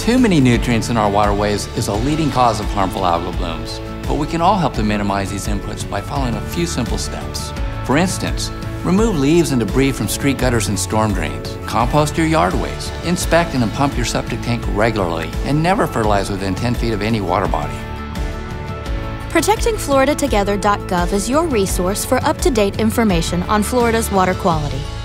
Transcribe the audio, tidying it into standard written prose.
Too many nutrients in our waterways is a leading cause of harmful algal blooms, but we can all help to minimize these inputs by following a few simple steps. For instance, remove leaves and debris from street gutters and storm drains. Compost your yard waste. Inspect and pump your septic tank regularly, and never fertilize within 10 feet of any water body. ProtectingFloridaTogether.gov is your resource for up-to-date information on Florida's water quality.